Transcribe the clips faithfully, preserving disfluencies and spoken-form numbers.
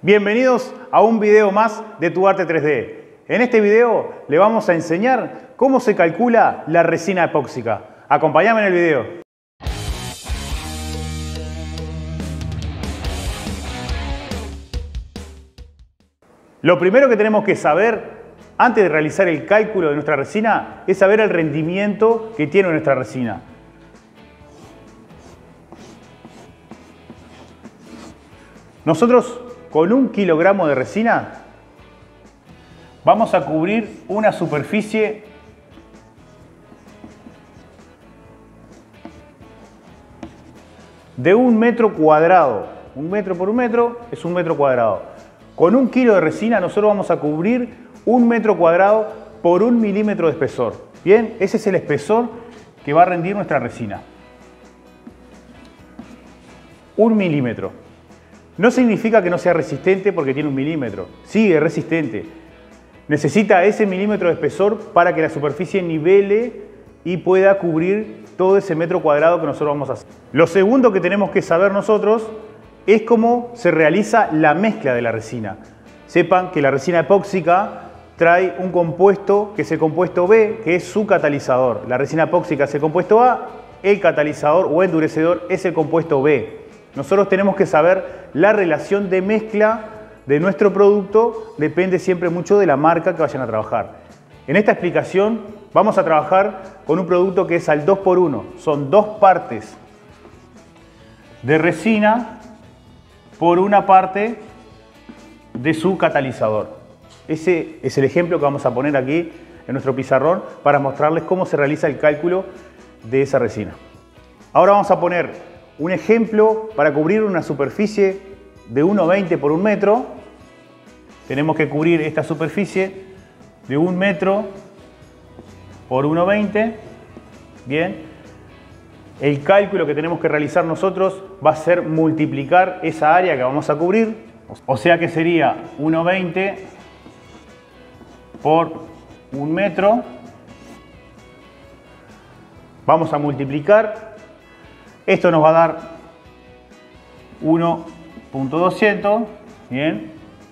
Bienvenidos a un video más de Tu Arte tres D. En este video le vamos a enseñar cómo se calcula la resina epóxica. Acompáñame en el video. Lo primero que tenemos que saber antes de realizar el cálculo de nuestra resina es saber el rendimiento que tiene nuestra resina. Nosotros con un kilogramo de resina vamos a cubrir una superficie de un metro cuadrado. Un metro por un metro es un metro cuadrado. Con un kilo de resina nosotros vamos a cubrir un metro cuadrado por un milímetro de espesor. Bien, ese es el espesor que va a rendir nuestra resina. Un milímetro. No significa que no sea resistente porque tiene un milímetro. Sí, es resistente. Necesita ese milímetro de espesor para que la superficie nivele y pueda cubrir todo ese metro cuadrado que nosotros vamos a hacer. Lo segundo que tenemos que saber nosotros es cómo se realiza la mezcla de la resina. Sepan que la resina epóxica trae un compuesto que es el compuesto B, que es su catalizador. La resina epóxica es el compuesto A, el catalizador o endurecedor es el compuesto B. Nosotros tenemos que saber la relación de mezcla de nuestro producto, depende siempre mucho de la marca que vayan a trabajar. En esta explicación vamos a trabajar con un producto que es al dos por uno. Son dos partes de resina por una parte de su catalizador. Ese es el ejemplo que vamos a poner aquí en nuestro pizarrón para mostrarles cómo se realiza el cálculo de esa resina. Ahora vamos a poner un ejemplo para cubrir una superficie de uno veinte por un metro. Tenemos que cubrir esta superficie de un metro por uno veinte. Bien. El cálculo que tenemos que realizar nosotros va a ser multiplicar esa área que vamos a cubrir. O sea que sería uno veinte por un metro. Vamos a multiplicar. Esto nos va a dar uno punto doscientos, bien,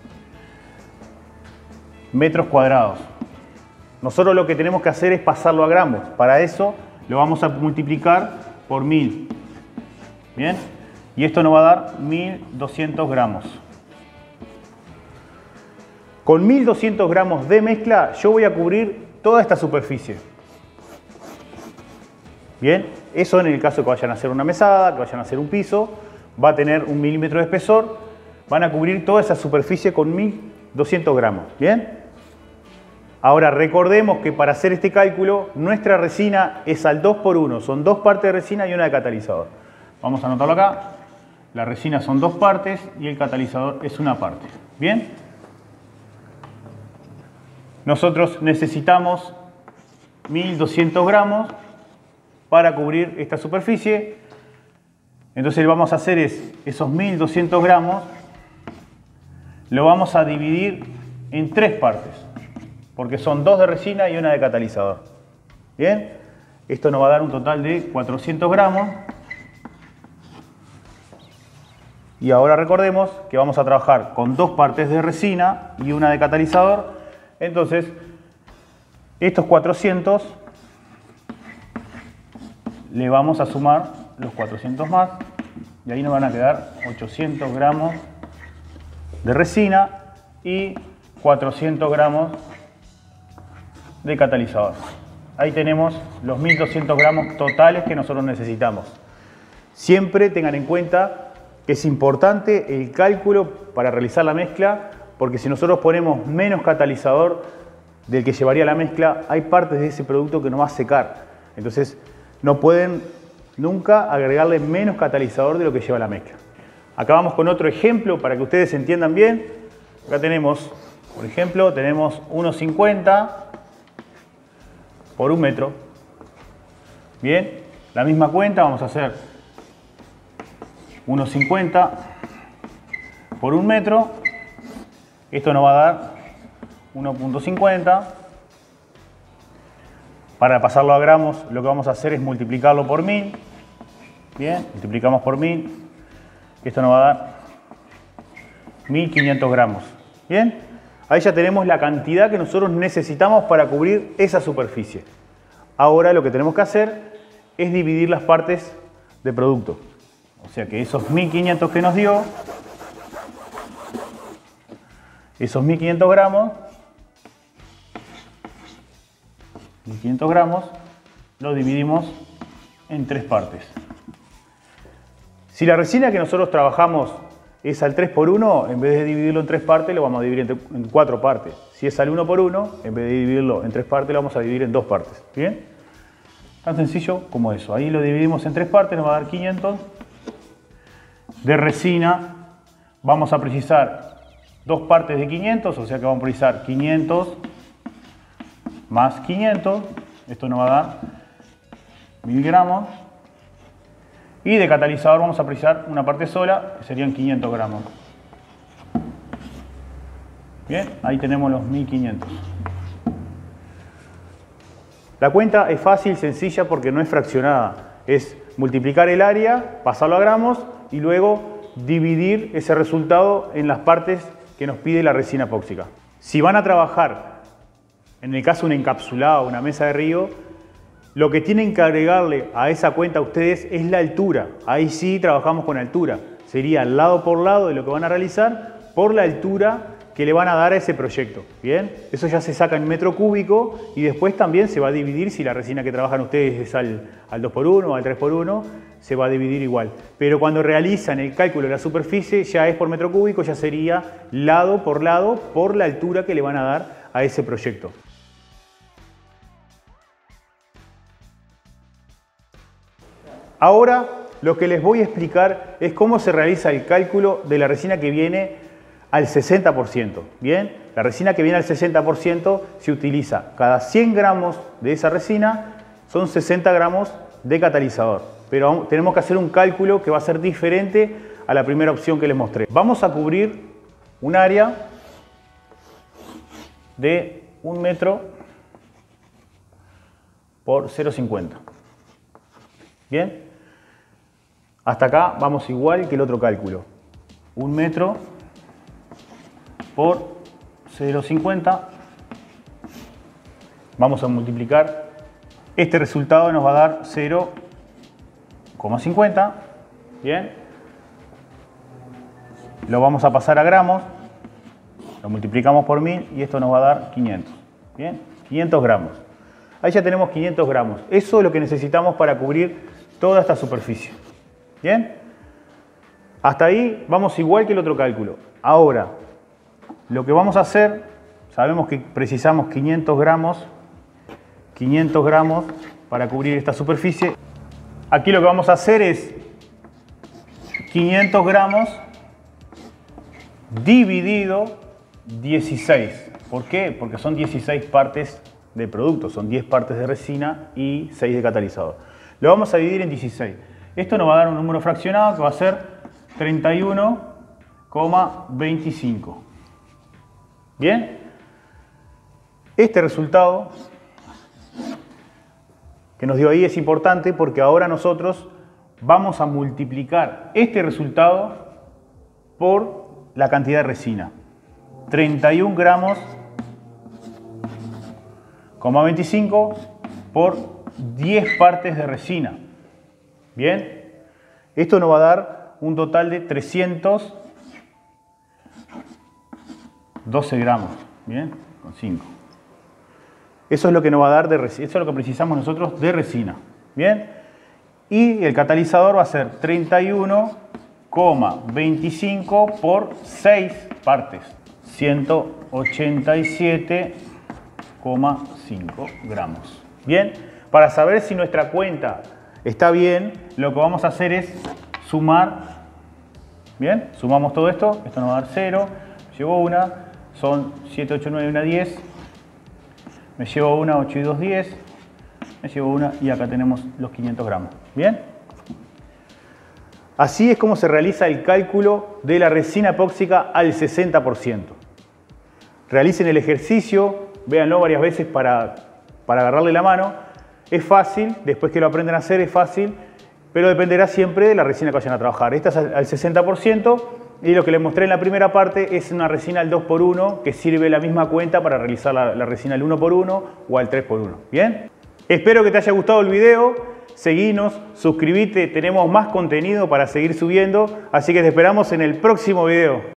metros cuadrados. Nosotros lo que tenemos que hacer es pasarlo a gramos. Para eso lo vamos a multiplicar por mil, bien, y esto nos va a dar mil doscientos gramos. Con mil doscientos gramos de mezcla yo voy a cubrir toda esta superficie. Bien, eso en el caso que vayan a hacer una mesada, que vayan a hacer un piso, va a tener un milímetro de espesor, van a cubrir toda esa superficie con mil doscientos gramos. Bien. Ahora recordemos que para hacer este cálculo nuestra resina es al dos por uno, son dos partes de resina y una de catalizador. Vamos a anotarlo acá. La resina son dos partes y el catalizador es una parte. Bien. Nosotros necesitamos mil doscientos gramos para cubrir esta superficie. Entonces lo que vamos a hacer es esos mil doscientos gramos lo vamos a dividir en tres partes, porque son dos de resina y una de catalizador. Bien, esto nos va a dar un total de cuatrocientos gramos. Y ahora recordemos que vamos a trabajar con dos partes de resina y una de catalizador. Entonces estos cuatrocientos le vamos a sumar los cuatrocientos más y ahí nos van a quedar ochocientos gramos de resina y cuatrocientos gramos de catalizador. Ahí tenemos los mil doscientos gramos totales que nosotros necesitamos. Siempre tengan en cuenta que es importante el cálculo para realizar la mezcla, porque si nosotros ponemos menos catalizador del que llevaría la mezcla, hay partes de ese producto que no va a secar. Entonces no pueden nunca agregarle menos catalizador de lo que lleva la mezcla. Acá vamos con otro ejemplo para que ustedes entiendan bien. Acá tenemos, por ejemplo, tenemos uno cincuenta por un metro. Bien, la misma cuenta vamos a hacer uno cincuenta por un metro. Esto nos va a dar uno punto cincuenta. Para pasarlo a gramos, lo que vamos a hacer es multiplicarlo por mil. Bien, multiplicamos por mil. Esto nos va a dar mil quinientos gramos. ¿Bien? Ahí ya tenemos la cantidad que nosotros necesitamos para cubrir esa superficie. Ahora lo que tenemos que hacer es dividir las partes de producto. O sea que esos mil quinientos que nos dio, esos mil quinientos gramos, mil quinientos gramos, lo dividimos en tres partes. Si la resina que nosotros trabajamos es al tres por uno, en vez de dividirlo en tres partes, lo vamos a dividir en cuatro partes. Si es al uno por uno, en vez de dividirlo en tres partes, lo vamos a dividir en dos partes. ¿Bien? Tan sencillo como eso. Ahí lo dividimos en tres partes, nos va a dar quinientos. De resina vamos a precisar dos partes de quinientos, o sea que vamos a precisar quinientos más quinientos. Esto nos va a dar mil gramos. Y de catalizador vamos a precisar una parte sola, que serían quinientos gramos. Bien, ahí tenemos los mil quinientos. La cuenta es fácil, sencilla, porque no es fraccionada. Es multiplicar el área, pasarlo a gramos y luego dividir ese resultado en las partes que nos pide la resina epóxica. Si van a trabajar, en el caso de un encapsulado, una mesa de río, lo que tienen que agregarle a esa cuenta a ustedes es la altura. Ahí sí trabajamos con altura. Sería lado por lado de lo que van a realizar por la altura que le van a dar a ese proyecto. ¿Bien? Eso ya se saca en metro cúbico y después también se va a dividir, si la resina que trabajan ustedes es al, al dos por uno o al tres por uno, se va a dividir igual. Pero cuando realizan el cálculo de la superficie ya es por metro cúbico, ya sería lado por lado por la altura que le van a dar a ese proyecto. Ahora lo que les voy a explicar es cómo se realiza el cálculo de la resina que viene al sesenta por ciento. Bien, la resina que viene al sesenta por ciento se utiliza cada cien gramos de esa resina, son sesenta gramos de catalizador. Pero tenemos que hacer un cálculo que va a ser diferente a la primera opción que les mostré. Vamos a cubrir un área de un metro por cero coma cincuenta. Bien. Hasta acá vamos igual que el otro cálculo. Un metro por cero coma cincuenta. Vamos a multiplicar. Este resultado nos va a dar cero coma cincuenta. Bien. Lo vamos a pasar a gramos. Lo multiplicamos por mil y esto nos va a dar quinientos. Bien. quinientos gramos. Ahí ya tenemos quinientos gramos. Eso es lo que necesitamos para cubrir toda esta superficie. ¿Bien? Hasta ahí vamos igual que el otro cálculo. Ahora, lo que vamos a hacer, sabemos que precisamos quinientos gramos, quinientos gramos para cubrir esta superficie. Aquí lo que vamos a hacer es quinientos gramos dividido dieciséis. ¿Por qué? Porque son dieciséis partes de producto, son diez partes de resina y seis de catalizador. Lo vamos a dividir en dieciséis. Esto nos va a dar un número fraccionado que va a ser treinta y uno coma veinticinco. Bien. Este resultado que nos dio ahí es importante porque ahora nosotros vamos a multiplicar este resultado por la cantidad de resina. treinta y uno gramos, coma veinticinco por diez partes de resina. Bien, esto nos va a dar un total de trescientos doce gramos. Bien, con cinco. Eso es lo que nos va a dar de resina. Eso es lo que precisamos nosotros de resina. Bien, y el catalizador va a ser treinta y uno coma veinticinco por seis partes. ciento ochenta y siete coma cinco gramos. Bien, para saber si nuestra cuenta está bien, lo que vamos a hacer es sumar. Bien, sumamos todo esto. Esto nos va a dar cero. Me llevo una. Son siete, ocho, nueve, una, diez. Me llevo una, ocho y dos, diez. Me llevo una y acá tenemos los quinientos gramos. Bien. Así es como se realiza el cálculo de la resina epóxica al sesenta por ciento. Realicen el ejercicio, véanlo varias veces para, para agarrarle la mano. Es fácil, después que lo aprenden a hacer es fácil, pero dependerá siempre de la resina que vayan a trabajar. Esta es al sesenta por ciento Y lo que les mostré en la primera parte es una resina al dos por uno que sirve la misma cuenta para realizar la, la resina al uno por uno o al tres por uno. ¿Bien? Espero que te haya gustado el video. Seguinos, suscríbete, tenemos más contenido para seguir subiendo. Así que te esperamos en el próximo video.